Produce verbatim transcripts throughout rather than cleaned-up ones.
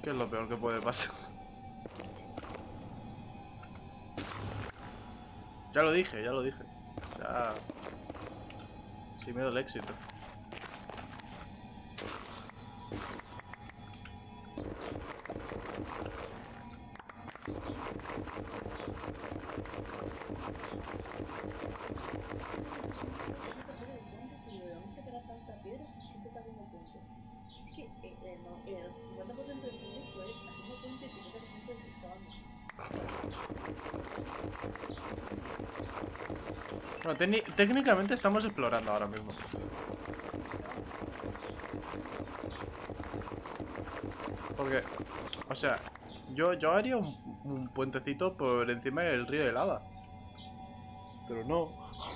¿Qué es lo peor que puede pasar? Ya lo dije, ya lo dije. Ya... Sin miedo al éxito. Bueno, técnicamente estamos explorando ahora mismo. Porque, o sea, yo, yo haría un, un puentecito por encima del río de lava. Pero no.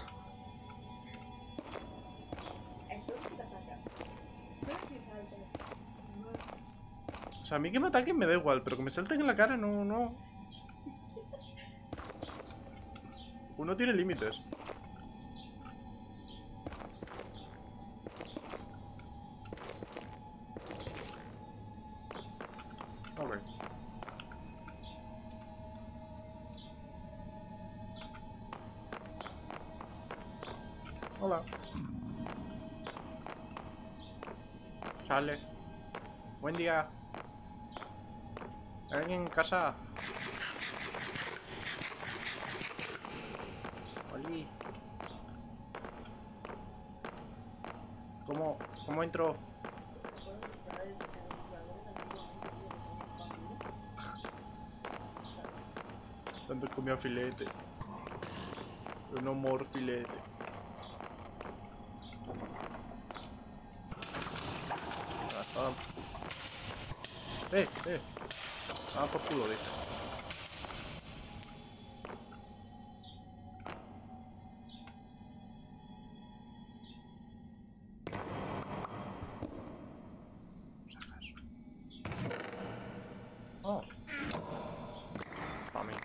O sea, a mí que me ataquen me da igual, pero que me salten en la cara no, no. Uno tiene límites. Ok. Hola. Sale. Buen día. ¿Hay alguien en casa? Oli. ¿Cómo, cómo entro? ¿Dónde comió filete? Un amor filete. Ah, eh, eh. Ah, por culo, dice. Oh. Para mí.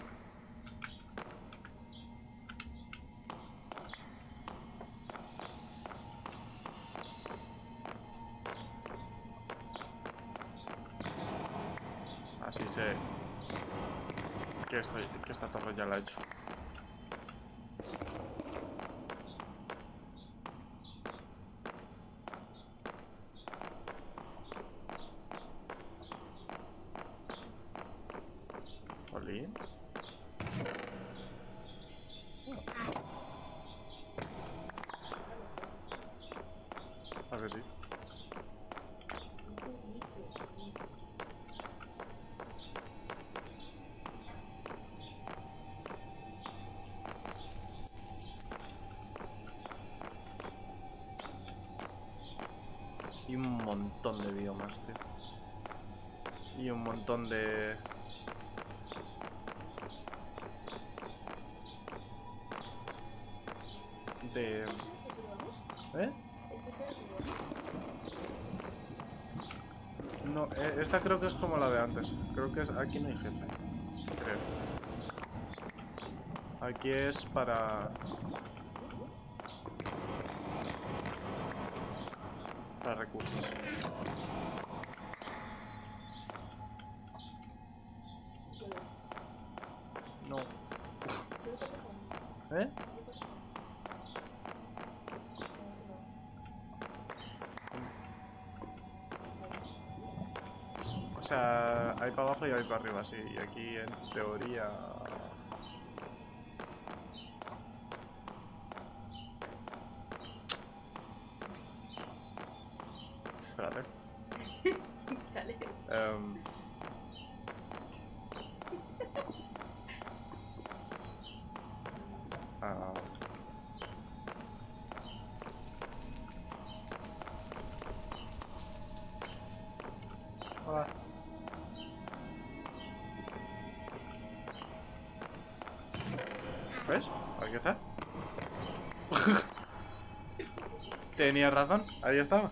Así sé que, estoy, que esta torre ya la he hecho. Oli. A ver, sí. Y un montón de biomas, tío. Y un montón de... De... ¿Eh? No, eh, esta creo que es como la de antes. Creo que es... Aquí no hay jefe. Creo. Aquí es para... Para recursos. No. ¿Eh? O sea, hay para abajo y hay para arriba, sí. Y aquí en teoría... Espérate. Sale. Um... Ah... Hola. ¿Ves? Aquí está. Tenía razón, ahí estaba.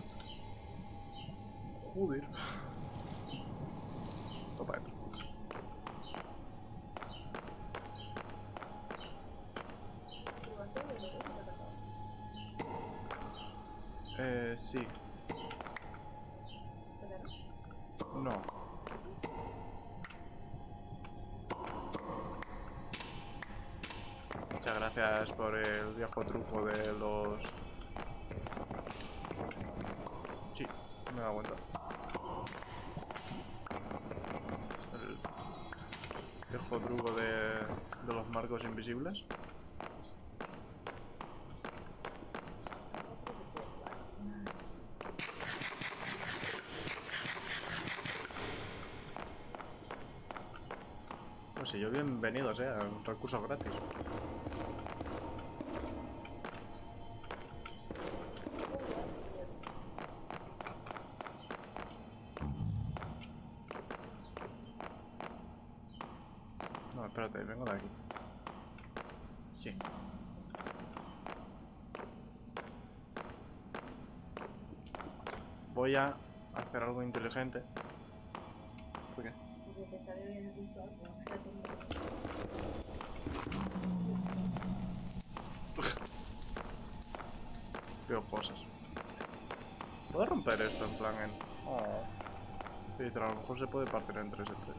Joder. Opa. Eh, sí. No. Gracias por el viejo truco de los... Sí, me he dado cuenta. El viejo truco de, de los marcos invisibles. Pues si yo bienvenido sea, un recurso gratis. No, espérate, vengo de aquí. Sí. Voy a hacer algo inteligente. ¿Por qué? Porque te sale bien el visto algo. Veo cosas. ¿Puedo romper esto en plan en...? Oh. Sí, pero a lo mejor se puede partir en tres entre.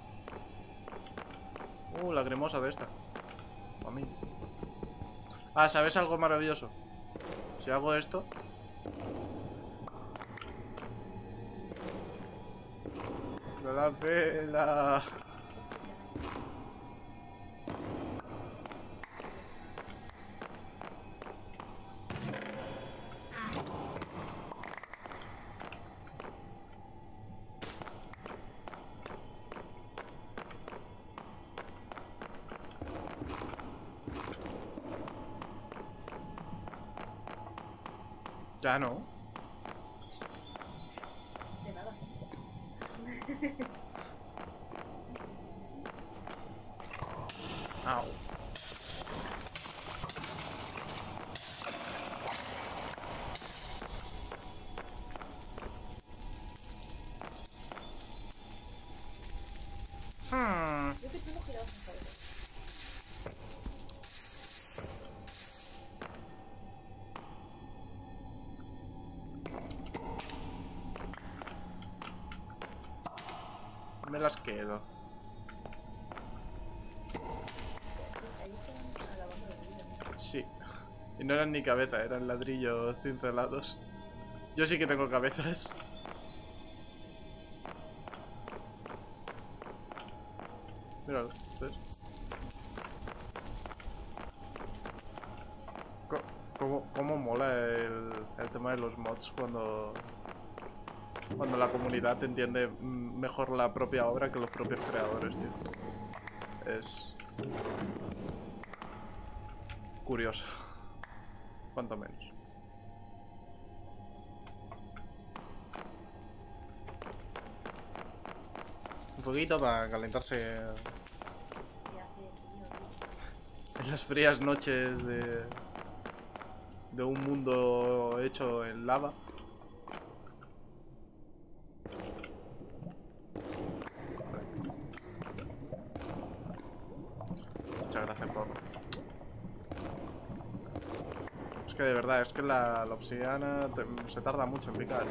Uh, la cremosa de esta. A mí. Ah, ¿sabes algo maravilloso? Si hago esto... ¡Me la pela! Ya no. De nada. Au. Hmm. Yo que tengo girados en cabeza. Me las quedo. Ahí están alabando la vida. Sí. Y no eran ni cabeza, eran ladrillos cincelados. Yo sí que tengo cabezas. Míralo, ¿ves? Co- ¿Cómo, cómo mola el, el tema de los mods cuando... Cuando la comunidad entiende mm, mejor la propia obra que los propios creadores, tío. Es... curioso. Cuanto menos. Un poquito para calentarse Y hace frío, tío. en las frías noches de... de un mundo hecho en lava. Muchas gracias, Pablo. Es que de verdad, es que la, la obsidiana te- se tarda mucho en picar.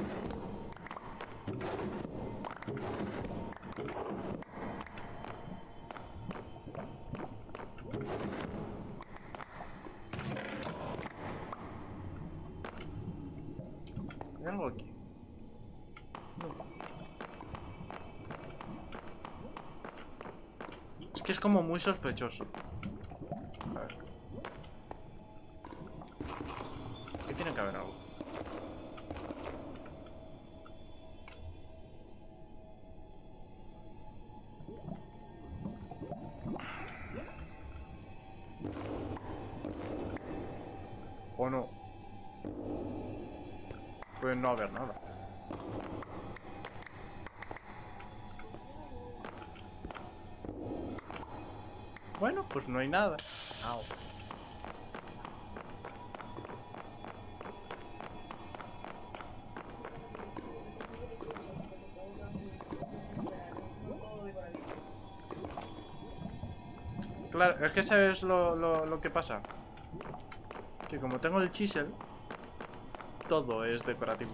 ¿Hay algo aquí? No. Es que es como muy sospechoso. A ver. Aquí tiene que haber algo. ¿O no? Puede no haber nada. Bueno, pues no hay nada. Au. Claro, es que sabes lo, lo, lo que pasa. Que como tengo el chisel, todo es decorativo.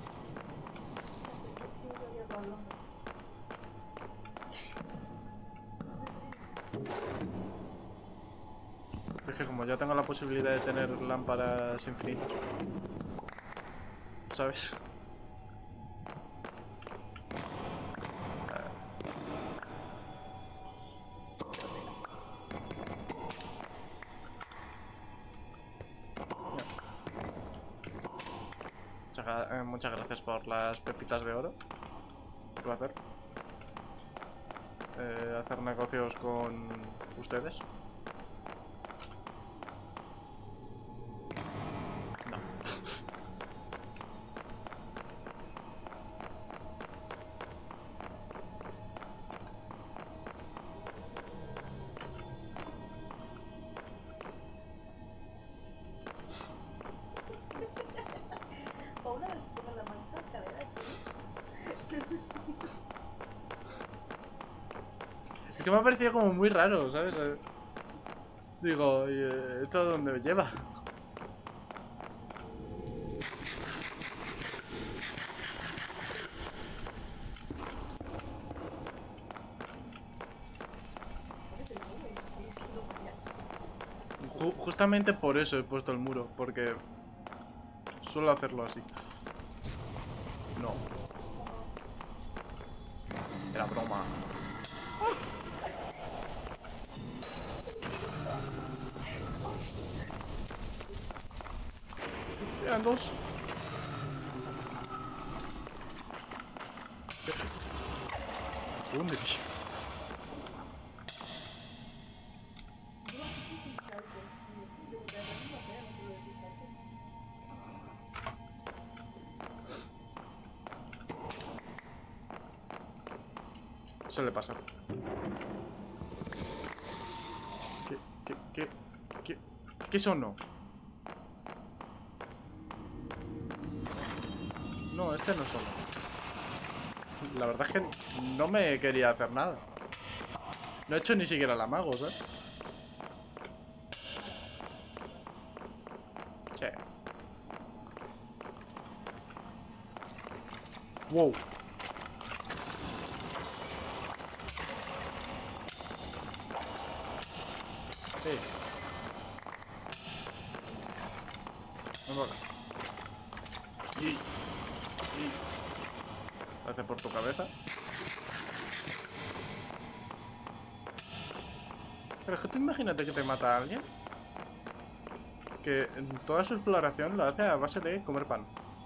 Es que como ya tengo la posibilidad de tener lámparas infinitas, ¿sabes? Muchas, gra- eh, muchas gracias por las pepitas de oro. Un placer. Eh, hacer negocios con ustedes. No. Paula me pongo la mano en la cadera, tío. Es que me ha parecido como muy raro, ¿sabes? Eh, Digo, ¿y, eh, ¿esto a dónde me lleva? Ju- justamente por eso he puesto el muro, porque suelo hacerlo así. No. Era broma. Eran dos. ¿Dónde? Suele pasar. ¿Qué, qué, qué, qué, qué sonó? No, este no sonó. La verdad es que no me quería hacer nada. No he hecho ni siquiera el amago, ¿sabes? Sí. Wow. Sí. Ven por acá. Y, y... Gracias por tu cabeza. Pero es que tú imagínate que te mata a alguien que en toda su exploración lo hace a base de comer pan.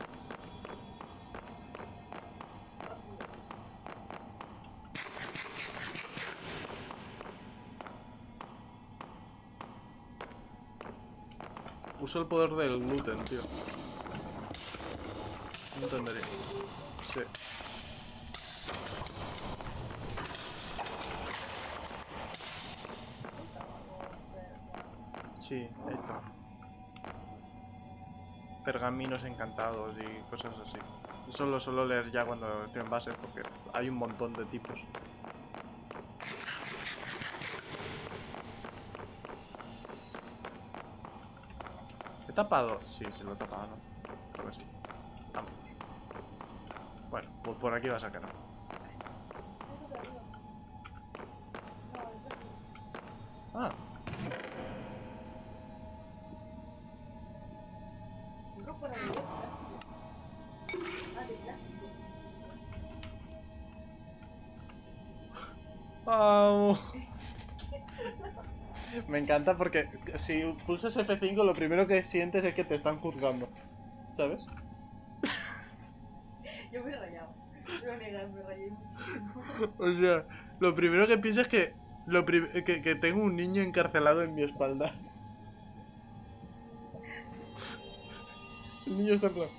Uso el poder del gluten, tío. No entendería. Sí. Sí, ahí está. Pergaminos encantados y cosas así. Eso lo suelo leer ya cuando estoy en base porque hay un montón de tipos. ¿He tapado? Sí, sí lo he tapado, ¿no? Creo que sí. Vamos. Bueno, pues por aquí vas a quedar. Ah, Digo para beber plástico. Ah, de plástico. vamos. Me encanta porque si pulsas F cinco lo primero que sientes es que te están juzgando. ¿Sabes? Yo me he rayado. No voy a negar, me rayé muchísimo. O sea, lo primero que piensas es que, lo prim- que, que tengo un niño encarcelado en mi espalda. El niño está en plan.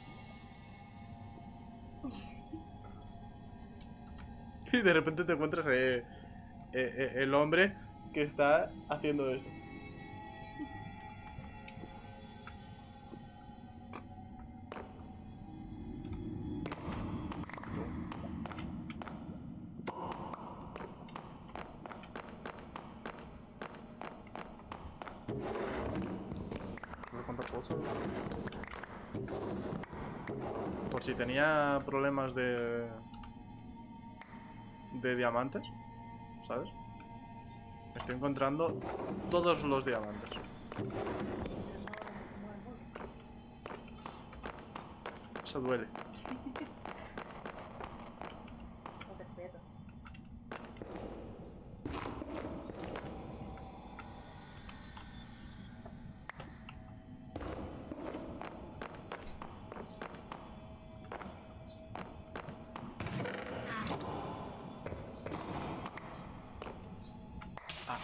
Y de repente te encuentras eh, eh, eh, el hombre que está haciendo esto. No sé cuántas cosas. Por si tenía problemas de. de diamantes, ¿sabes? Estoy encontrando todos los diamantes. Eso duele. No te respeto. Ah.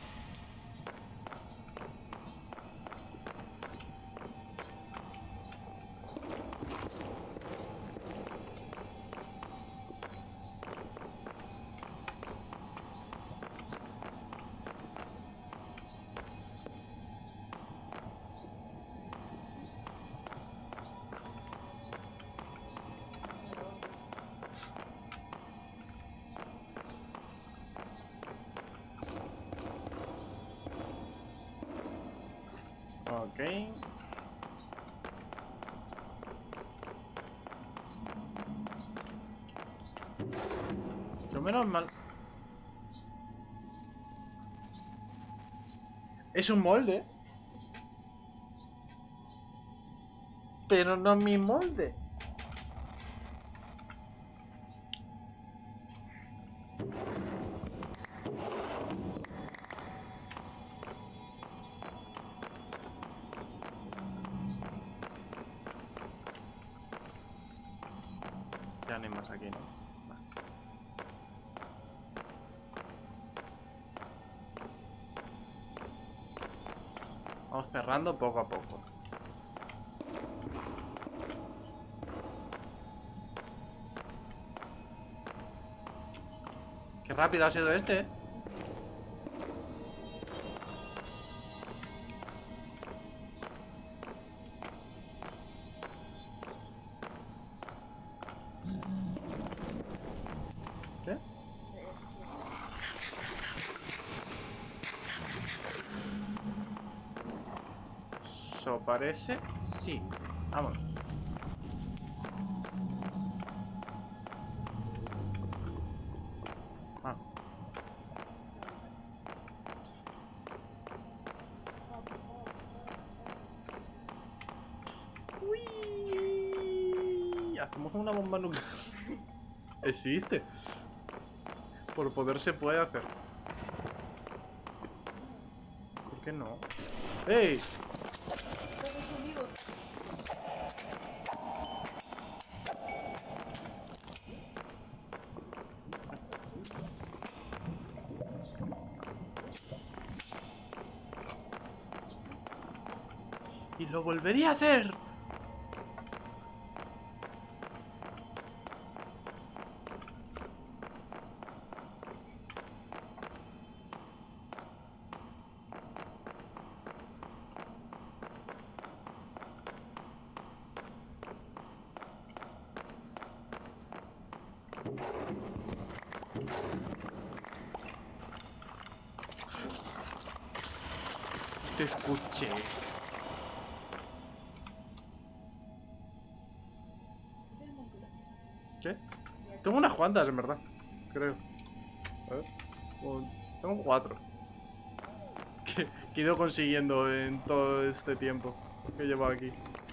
Ok. Yo menos mal. Es un molde. Pero no mi molde. Ya no hay más aquí, ¿no? Más. Vamos cerrando poco a poco. Qué rápido ha sido este, ¿eh? ¿Qué? ¿Eso parece? Sí. Vamos. Ah. Uy. Hacemos una bomba nuclear. Existe. Por poder se puede hacer. ¿Por qué no? ¡Ey! Todos conmigo. Y lo volvería a hacer. Te escuché. ¿Qué? Tengo unas cuantas, en verdad. Creo. A ver. Un- Tengo cuatro. Que, que he ido consiguiendo en todo este tiempo que llevo aquí.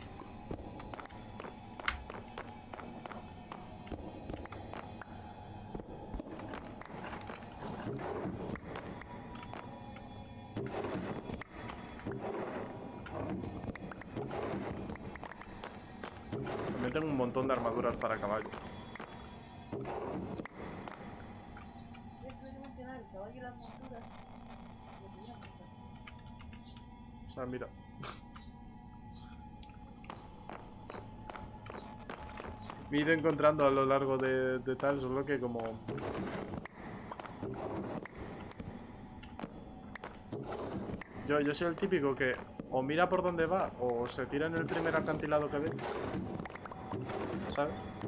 También tengo un montón de armaduras para caballo. Esto es mencionar el caballo y las monturas. O sea, mira. Me he ido encontrando a lo largo de, de tal, solo que como... Yo, yo soy el típico que o mira por dónde va o se tira en el primer acantilado que ve. ¿Sabes?